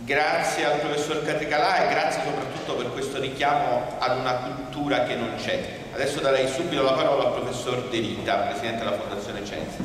Grazie al professor Catricalà e grazie soprattutto per questo richiamo ad una cultura che non c'è. Adesso darei subito la parola al professor De Rita, presidente della Fondazione Censis.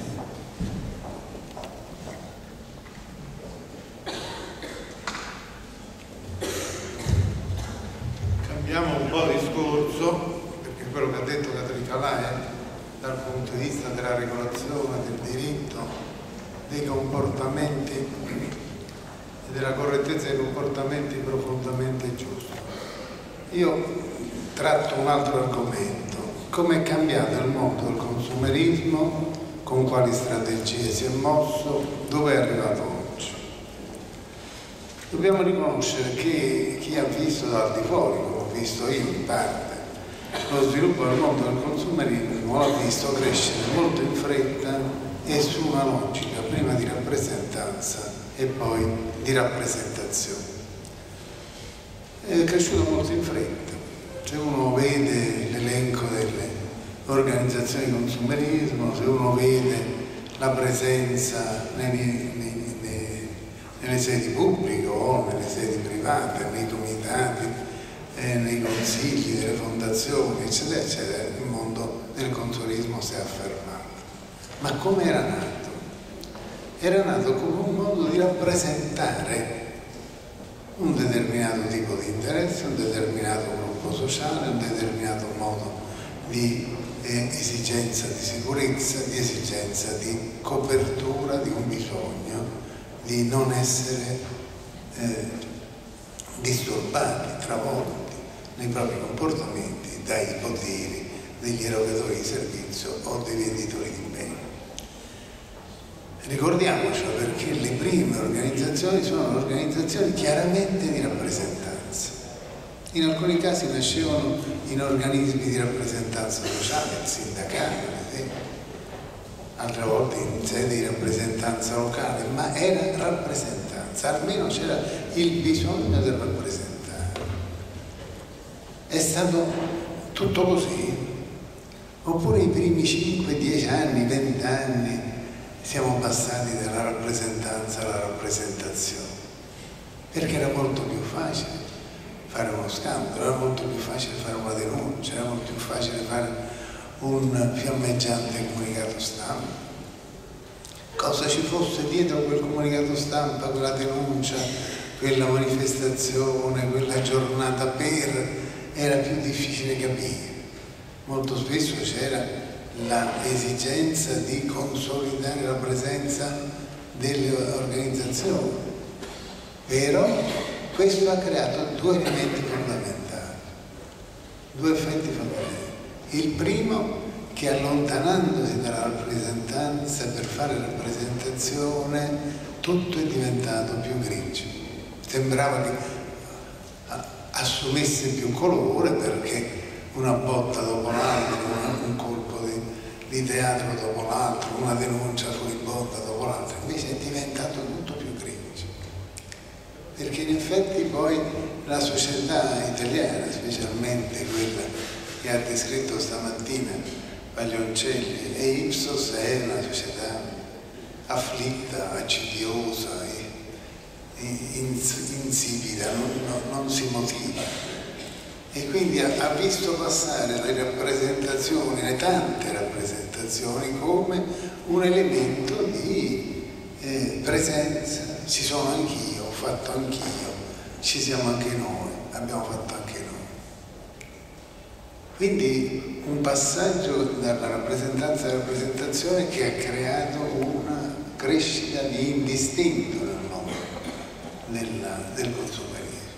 Cambiamo un po' discorso, perché quello che ha detto Catricalà è dal punto di vista della regolazione del diritto, dei comportamenti e della correttezza dei comportamenti profondamente giusto. Io tratto un altro argomento: come è cambiato il mondo del consumerismo, con quali strategie si è mosso, dove è arrivato oggi. Dobbiamo riconoscere che chi ha visto dal di fuori, come ho visto io in parte, lo sviluppo del mondo del consumerismo l'ha visto crescere molto in fretta e su una logica prima di rappresentanza e poi di rappresentazione. È cresciuto molto in fretta. Se uno vede l'elenco delle organizzazioni di consumerismo, se uno vede la presenza nelle sedi pubbliche o nelle sedi private, nei comitati, nei consigli delle fondazioni, eccetera, eccetera, il mondo del consumerismo si è affermato. Ma come era nato? Era nato come un modo di rappresentare un determinato tipo di interesse, un determinato gruppo sociale, un determinato modo di esigenza di sicurezza, di esigenza di copertura di un bisogno di non essere disturbati, travolti nei propri comportamenti dai poteri degli erogatori di servizio o dei venditori di beni. Ricordiamocelo, perché le prime organizzazioni sono organizzazioni chiaramente di rappresentanza. In alcuni casi nascevano in organismi di rappresentanza sociale, il sindacato, ad esempio, altre volte in sede di rappresentanza locale, ma era rappresentanza, almeno c'era il bisogno del rappresentare. È stato tutto così? Oppure i primi 5, 10 anni, 20 anni siamo passati dalla rappresentanza alla rappresentazione? Perché era molto più facile fare uno scandalo, era molto più facile fare una denuncia, era molto più facile fare un fiammeggiante comunicato stampa. Cosa ci fosse dietro quel comunicato stampa, quella denuncia, quella manifestazione, quella giornata era più difficile capire. Molto spesso c'era l'esigenza di consolidare la presenza delle organizzazioni, però questo ha creato due elementi fondamentali, due effetti fondamentali. Il primo, che allontanandosi dalla rappresentanza per fare rappresentazione, tutto è diventato più grigio. Sembrava che assumesse più colore, perché una botta dopo l'altra, un colpo di teatro dopo l'altro, una denuncia furibonda dopo l'altra, invece è diventato tutto più grigio. Perché in effetti poi la società italiana, specialmente quella che ha descritto stamattina Paglioncelli e Ipsos, è una società afflitta, accidiosa, insipida, non si motiva, e quindi ha visto passare le rappresentazioni, le tante rappresentazioni, come un elemento di presenza. Ci sono anch'io, ho fatto anch'io, ci siamo anche noi, abbiamo fatto anche noi. Quindi un passaggio dalla rappresentanza alla rappresentazione che ha creato una crescita di indistinto nel mondo del consumerismo.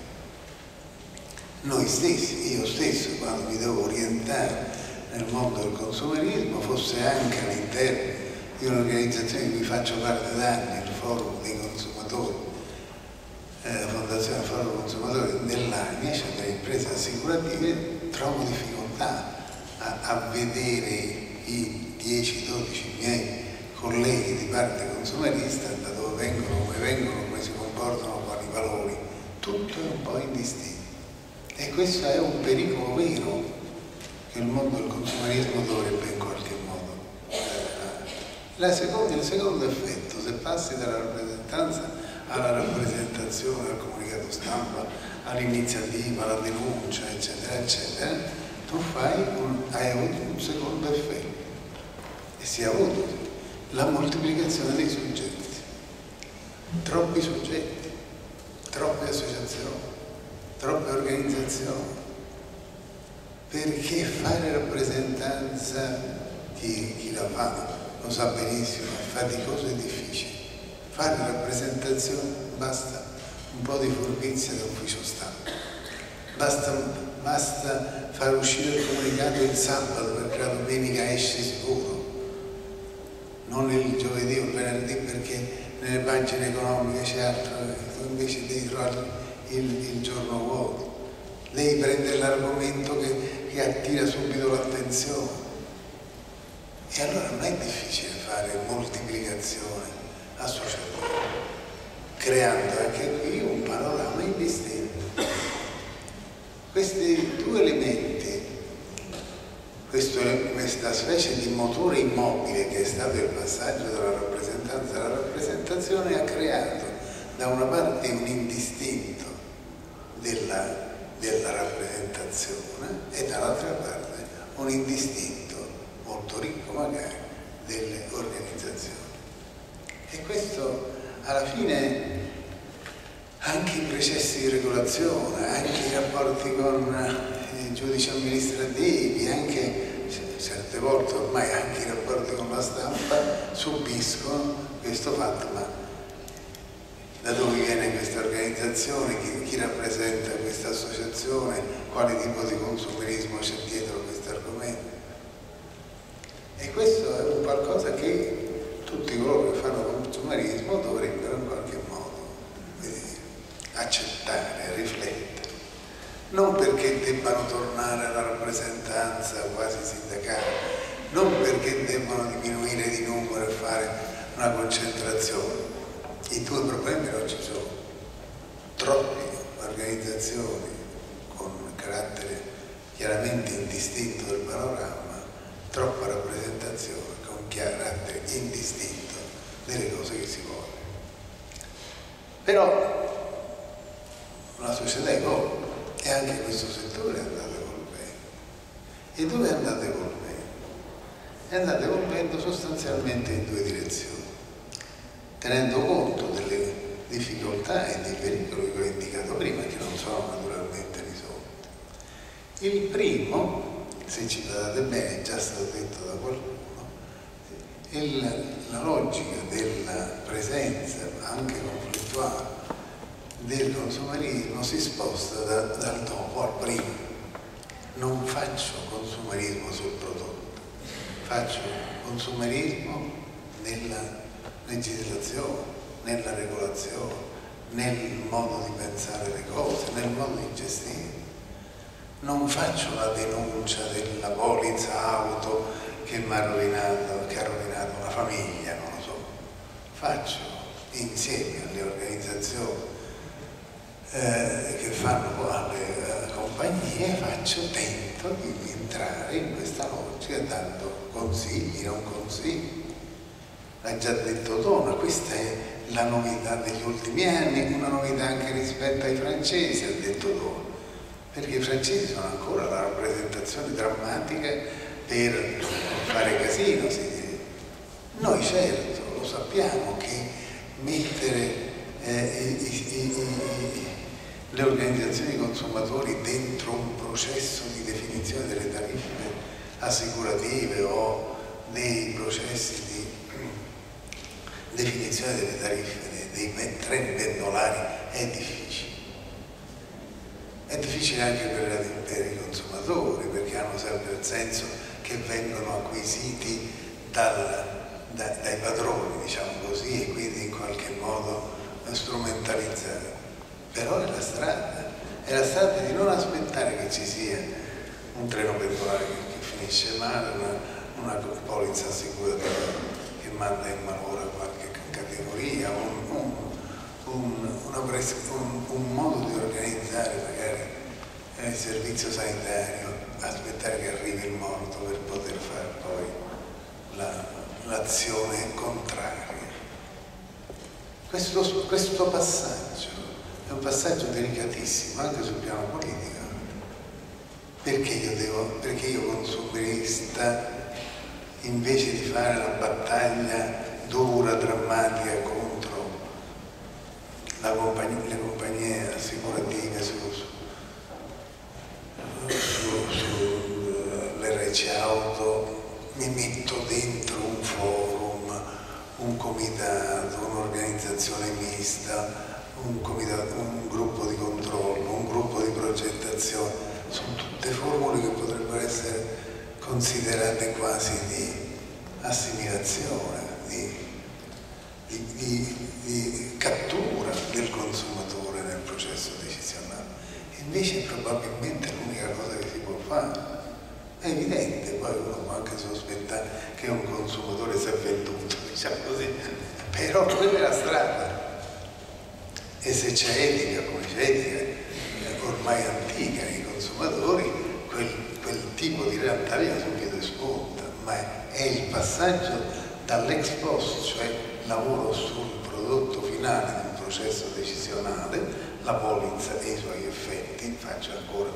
Noi stessi, io stesso, quando mi devo orientare nel mondo del consumerismo, fosse anche all'interno di un'organizzazione di cui faccio parte da anni, il Forum dei Consumatori, la Fondazione Forum Consumatori dell'ANI, cioè delle imprese assicurative, trovo difficoltà a vedere i 10-12 miei colleghi di parte consumerista, da dove vengono, come si comportano, quali valori, tutto è un po' indistinto. E questo è un pericolo vero che il mondo del consumerismo dovrebbe in qualche modo. Il secondo effetto, se passi dalla rappresentanza alla rappresentazione, al comunicato stampa, all'iniziativa, alla denuncia, eccetera, eccetera, tu hai avuto un secondo effetto, e si è avuto la moltiplicazione dei soggetti, troppi soggetti, troppe associazioni, troppe organizzazioni, perché fare rappresentanza, chi la fa lo sa benissimo, è faticoso e difficile. Fare rappresentazione basta un po' di furbizia da ufficio stampa, basta far uscire il comunicato il sabato perché la domenica esce sicuro, non il giovedì o il venerdì perché nelle pagine economiche c'è altro, tu invece devi trovare il giorno vuoto. Lei prende l'argomento che attira subito l'attenzione. E allora non è difficile fare moltiplicazione associativa, creando anche qui un panorama indistinto. Questi due elementi, questa specie di motore immobile che è stato il passaggio dalla rappresentanza alla rappresentazione, ha creato da una parte un indistinto della rappresentazione e dall'altra parte un indistinto molto ricco magari delle organizzazioni. E questo alla fine anche i processi di regolazione, anche i rapporti con i giudici amministrativi, anche certe volte ormai anche i rapporti con la stampa subiscono questo fatto. Ma da dove viene questa organizzazione? Chi rappresenta questa associazione? Quale tipo di consumerismo c'è dietro questo argomento? E questo è un qualcosa che tutti coloro che fanno consumerismo dovrebbero in qualche modo accettare, riflettere. Non perché debbano tornare alla rappresentanza quasi sindacale, non perché debbano diminuire di numero e fare una concentrazione. I due problemi non ci sono. Troppe organizzazioni con carattere chiaramente indistinto del panorama, troppa rappresentazione con carattere indistinto delle cose che si vuole. Però la società evolve e anche questo settore è andato evolvendo. E dove è andato evolvendo? È andato evolvendo sostanzialmente in due direzioni, tenendo conto delle difficoltà e dei pericoli che ho indicato prima, che non sono naturalmente risolti. Il primo, se ci guardate bene, è già stato detto da qualcuno, la logica della presenza anche conflittuale del consumerismo si sposta dal dopo al prima. Non faccio consumerismo sul prodotto, faccio consumerismo nella legislazione, nella regolazione, nel modo di pensare le cose, nel modo di gestire. Non faccio la denuncia della polizza auto che mi ha rovinato, che ha rovinato una famiglia, non lo so. Faccio insieme alle organizzazioni che fanno alle compagnie, tento di entrare in questa logica dando consigli, non consigli. L'ha già detto Dona, questa è la novità degli ultimi anni, una novità anche rispetto ai francesi, ha detto Dona, perché i francesi sono ancora la rappresentazione drammatica per fare casino, si dice. Noi certo lo sappiamo che mettere le organizzazioni dei consumatori dentro un processo di definizione delle tariffe assicurative o nei processi di definizione delle tariffe dei treni pendolari è difficile. È difficile anche per i consumatori, perché hanno sempre il senso che vengono acquisiti dai padroni, diciamo così, e quindi in qualche modo strumentalizzati. Però è la strada di non aspettare che ci sia un treno pendolare che finisce male, una polizza assicurativa che manda in malora qualche categoria, un modo di organizzare magari il servizio sanitario, aspettare che arrivi il morto per poter fare poi l'azione contraria. Questo passaggio è un passaggio delicatissimo anche sul piano politico. Perché io consumerista, invece di fare la battaglia dura, drammatica contro le compagnie assicurative sull'RC auto, mi metto dentro un forum, un comitato, un'organizzazione mista, un gruppo di controllo, un gruppo di progettazione. Sono tutte formule che potrebbero essere considerate quasi di assimilazione, di cattura del consumatore nel processo decisionale. Invece probabilmente è l'unica cosa che si può fare. È evidente, poi uno può anche sospettare che un consumatore si è venduto, diciamo così, però quella è la strada. E se c'è etica, come c'è etica ormai antica nei consumatori, quel tipo di realtà viene subito esposta, ma è il passaggio dall'ex post, cioè lavoro sul prodotto finale del processo decisionale, la polizza e i suoi effetti, faccio ancora,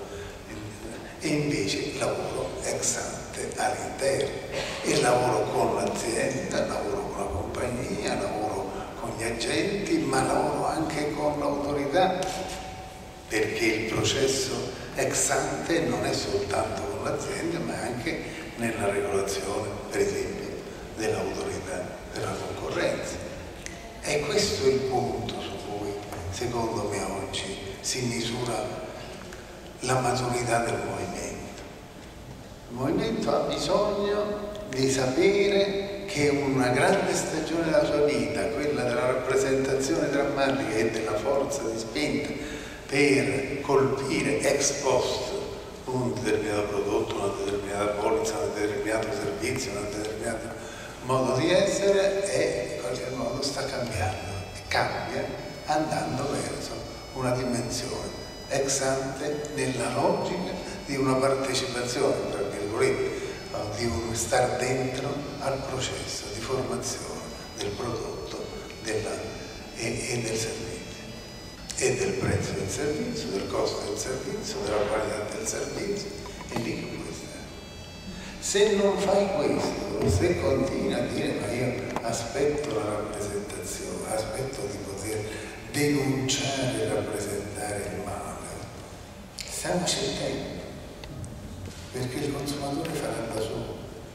e invece lavoro ex ante all'interno, e lavoro con l'azienda, lavoro con la compagnia, lavoro con gli agenti, ma lavoro anche con l'autorità, perché il processo ex ante non è soltanto con l'azienda, ma anche nella regolazione, per esempio, dell'autorità della concorrenza. E questo è il punto su cui, secondo me, oggi si misura la maturità del movimento. Il movimento ha bisogno di sapere che una grande stagione della sua vita, quella della rappresentazione drammatica e della forza di spinta per colpire ex post un determinato prodotto, una determinata polizza, un determinato servizio, un determinato modo di essere, e in qualche modo sta cambiando, e cambia andando verso una dimensione ex ante nella logica di una partecipazione, tra virgolette, di un star dentro al processo di formazione del prodotto e del servizio, e del prezzo del servizio, del costo del servizio, della qualità del servizio, e lì che puoi stare. Se non fai questo, se continui a dire ma io aspetto la rappresentazione, aspetto di poter denunciare e rappresentare il male, stiamo tempo, perché il consumatore farà da solo.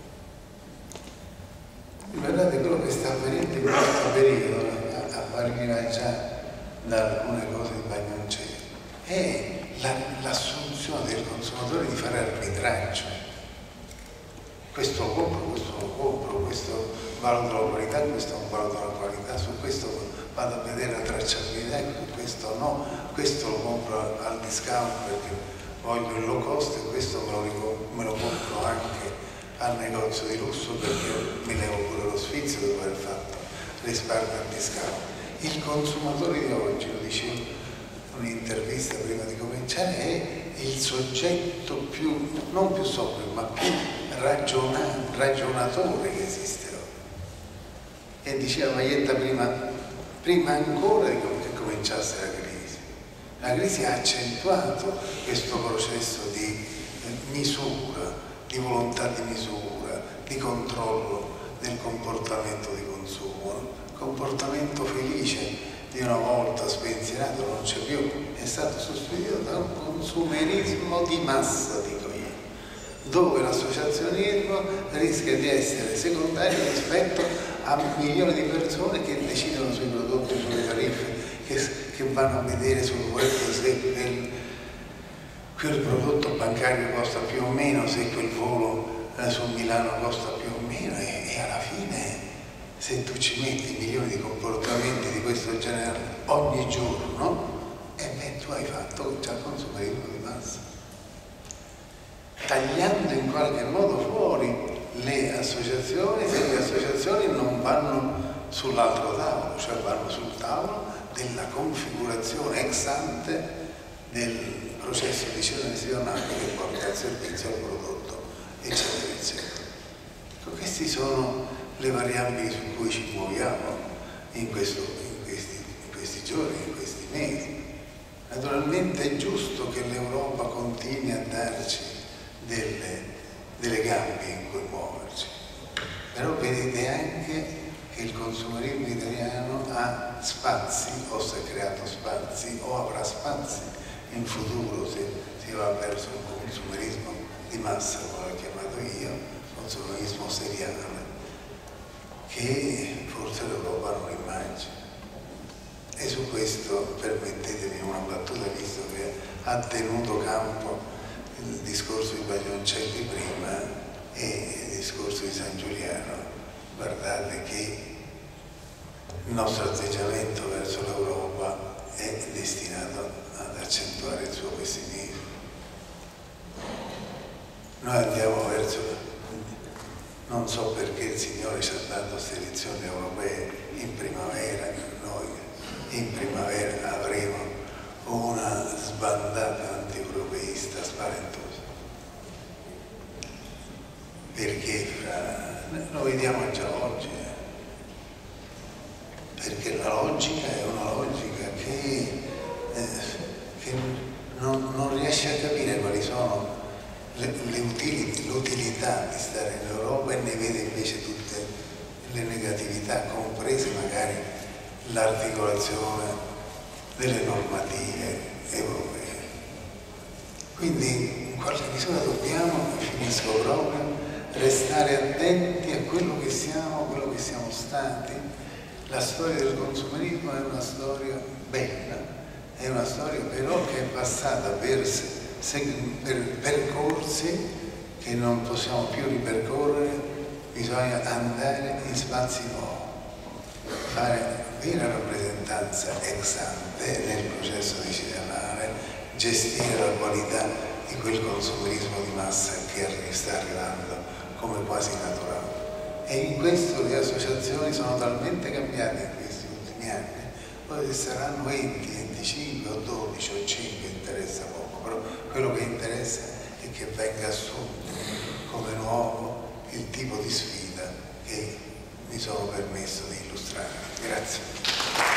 Guardate quello che sta avvenendo in questo periodo, a partire già da alcune cose di Bagnoncelli, è l'assunzione del consumatore di fare arbitraggio. Questo lo compro, questo valuto la qualità, questo non valuto la qualità, su questo vado a vedere la tracciabilità, questo no, questo lo compro al discount perché voglio il low cost, e questo me lo compro anche al negozio di lusso perché mi levo pure lo sfizio dopo aver fatto risparmio al discount. Il consumatore di oggi, lo dicevo in un'intervista prima di cominciare, è il soggetto più, non più sobrio, ma più ragionatore che esiste oggi. E diceva Maietta prima ancora che cominciasse la crisi. La crisi ha accentuato questo processo di misura, di volontà di misura, di controllo del comportamento di consumo. Comportamento felice di una volta spensierato non c'è più, è stato sostituito da un consumerismo di massa, dico io, dove l'associazionismo rischia di essere secondario rispetto a milioni di persone che decidono sui prodotti, sulle tariffe, che vanno a vedere sul web se quel prodotto bancario costa più o meno, se quel volo su Milano costa più o meno, e alla fine, se tu ci metti milioni di comportamenti di questo genere ogni giorno, tu hai fatto già consumerismo di massa, tagliando in qualche modo fuori le associazioni, se le associazioni non vanno sull'altro tavolo, cioè vanno sul tavolo della configurazione ex ante del processo decisionale che porta al servizio, al prodotto, eccetera, eccetera. Queste sono le variabili su cui ci muoviamo in questi questi giorni, in questi mesi. Naturalmente è giusto che l'Europa continui a darci delle gambe in cui muoverci, però vedete anche che il consumerismo italiano ha spazi, o si è creato spazi, o avrà spazi in futuro se si va verso un consumerismo di massa, come l'ho chiamato io, consumerismo seriale, che forse l'Europa non immagina. E su questo permettetemi una battuta, visto che ha tenuto campo il discorso di Baglioncelli prima e il discorso di San Giuliano. Guardate che il nostro atteggiamento verso l'Europa è destinato ad accentuare il suo pessimismo. Noi andiamo verso, non so perché il Signore ci ha dato queste elezioni europee in primavera, noi in primavera avremo una sbandata anti-europeista spaventosa, perché lo vediamo già oggi, perché la logica è una logica che non riesce a capire quali sono l'utilità di stare in Europa, e ne vede invece tutte le negatività, comprese magari l'articolazione delle normative europee. Quindi in qualche misura dobbiamo, e finisco proprio, restare attenti a quello che siamo stati. La storia del consumerismo è una storia bella, è una storia però che è passata per percorsi che non possiamo più ripercorrere. Bisogna andare in spazi nuovi, fare vera rappresentanza ex ante nel processo decisionale, gestire la qualità di quel consumerismo di massa che sta arrivando come quasi naturale. E in questo le associazioni sono talmente cambiate in questi ultimi anni, poi se saranno 20, 25 o 12 o 5 interessa poco, però quello che interessa è che venga assunto come nuovo il tipo di sfida che mi sono permesso di illustrare. Grazie.